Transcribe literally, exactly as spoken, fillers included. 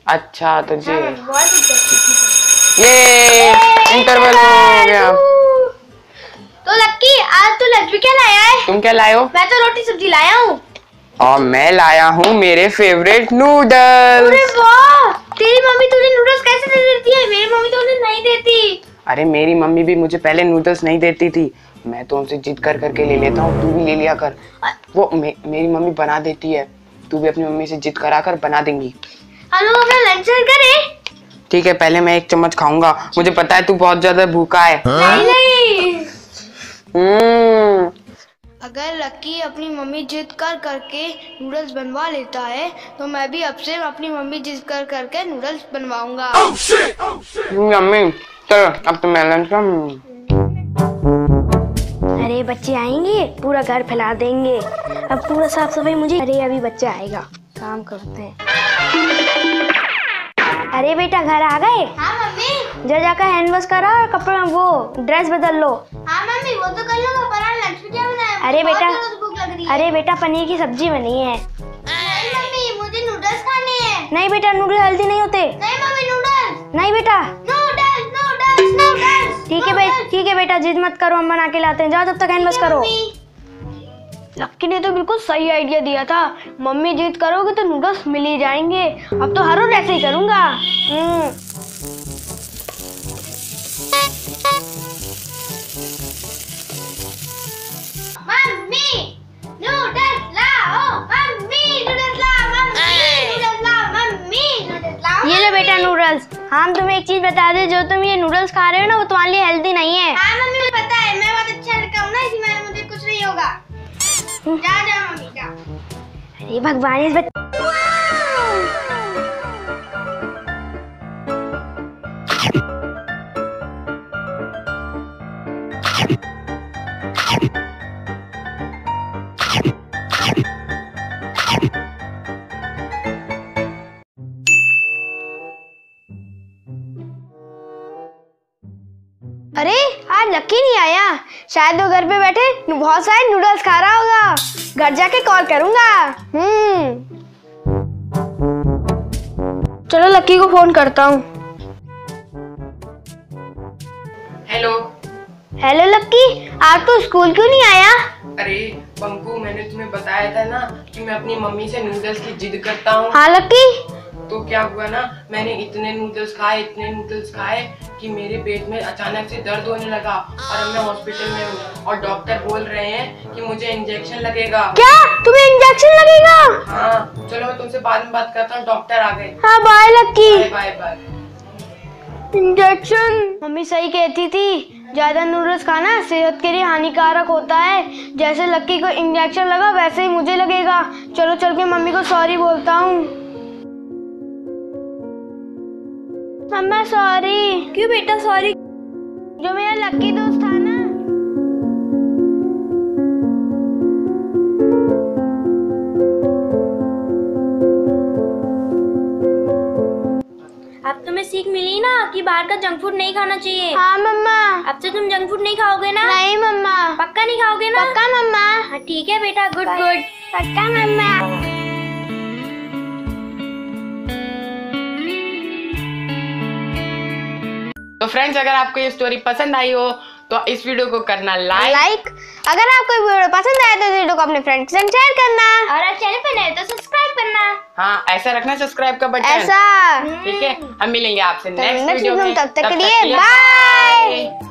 अच्छा तुझे हाँ, ये इंटरवल हो गया। तो लक्की आज तू लंच में क्या लाया है? तुम क्या लाए हो? मैं तो रोटी सब्जी लाया हूँ। और मैं लाया हूँ मेरे फेवरेट नूडल्स। अरे वाह, तेरी मम्मी तुझे नूडल्स कैसे दे देती है? मेरी मम्मी तो उन्हें नहीं देती। अरे मेरी मम्मी भी मुझे पहले नूडल्स नहीं देती थी, मैं तो उनसे जिद कर करके ले लेता हूँ। तू भी ले लिया कर, वो मे, मेरी मम्मी बना देती है। तू भी अपनी मम्मी से जिद करा कर बना देंगी। हम लोग अपना लंच करें? ठीक है, पहले मैं एक चम्मच खाऊंगा, मुझे पता है तू बहुत ज्यादा भूखा है। नहीं नहीं। हम्म। अगर लक्की अपनी मम्मी जिद कर करके नूडल्स बनवा लेता है तो मैं भी अब से अपनी मम्मी जिद कर करके नूडल्स बनवाऊंगा। मम्मी चलो अब तो मैं लंच का। अरे बच्चे आएंगे पूरा घर फैला देंगे, अब पूरा साफ सफाई मुझे। अरे अभी बच्चा आएगा, काम करते हैं। अरे बेटा घर आ गए? हाँ मम्मी। जा जाकर हैंड वॉश करा और कपड़ा वो ड्रेस बदल लो। हाँ मम्मी वो तो कर लूंगा, पर आज लंच में क्या बनाया? अरे बेटा भूख लग रही है। अरे बेटा पनीर की सब्जी बनी है। नहीं मम्मी मुझे नूडल्स खाने हैं। नहीं बेटा नूडल्स हेल्दी नहीं होते। नहीं मम्मी नूडल्स। नहीं बेटा नूडल्स नूडल्स नूडल्स। ठीक है बेटा ठीक है बेटा जिद मत करो, हम बना के लाते हैं। जाओ तब तक हैंड वॉश करो। लक्की ने तो बिल्कुल सही आइडिया दिया था, मम्मी जिद करोगे तो नूडल्स मिल ही जाएंगे। अब तो हर रोज ऐसे ही करूंगा। मम्मी नूडल्स लाओ, मम्मी नूडल्स लाओ, मम्मी नूडल्स लाओ, मम्मी नूडल्स लाओ। ये लो बेटा नूडल्स। हम तुम्हें एक चीज बता दे, जो तुम ये नूडल्स खा रहे हो ना वो तुम्हारे लिए हेल्दी नहीं है। हाँ मम्मी मुझे पता है, मैं बहुत अच्छा लड़का हूँ ना, इसलिए मुझे कुछ नहीं होगा। जा जा मम्मी जा। अरे भगवान इस बच्चे। अरे आज लक्की नहीं आया, शायद वो घर पे बैठे बहुत सारे नूडल्स खा रहा होगा। घर जाके कॉल करूंगा। हम्म चलो लक्की को फोन करता हूँ। हेलो हेलो लक्की, आज तो स्कूल क्यों नहीं आया? अरे बंकू मैंने तुम्हें बताया था ना कि मैं अपनी मम्मी से नूडल्स की जिद करता हूँ। हाँ लक्की। तो क्या हुआ ना, मैंने इतने नूडल्स खाए इतने नूडल्स खाए कि मेरे पेट में अचानक से दर्द होने लगा और अब मैं हॉस्पिटल में हूँ और डॉक्टर बोल रहे हैं कि मुझे इंजेक्शन लगेगा। क्या तुम्हें इंजेक्शन लगेगा? हाँ चलो मैं तुमसे बाद में बात करता हूँ, डॉक्टर आ गए। हाँ bye Lucky. Bye bye bye. Injection. Mummy सही कहती थी, ज्यादा नूडल्स खाना सेहत के लिए हानिकारक होता है। जैसे लक्की को इंजेक्शन लगा वैसे ही मुझे लगेगा। चलो चल के मम्मी को सॉरी बोलता हूँ। Mamma sorry. क्यों बेटा सॉरी? जो मेरा लक्की दोस्त था ना। अब तुम्हें सीख मिली ना कि बाहर का जंक फूड नहीं खाना चाहिए। हाँ मम्मा। अब से तुम जंक फूड नहीं खाओगे ना? नहीं मम्मा। पक्का नहीं खाओगे ना? पक्का मम्मा। हाँ ठीक है बेटा, गुड गुड। पक्का मम्मा। तो फ्रेंड्स अगर आपको ये स्टोरी पसंद आई हो तो इस वीडियो को करना लाइक लाइक अगर आपको ये वीडियो पसंद आए तो वीडियो को अपने फ्रेंड्स के साथ शेयर करना और आप चैनल पे नए तो सब्सक्राइब करना। हाँ ऐसा रखना सब्सक्राइब का बटन ऐसा। ठीक है, हम मिलेंगे आपसे नेक्स्ट नेक्स्ट वीडियो में। तब तक के लिए बाय।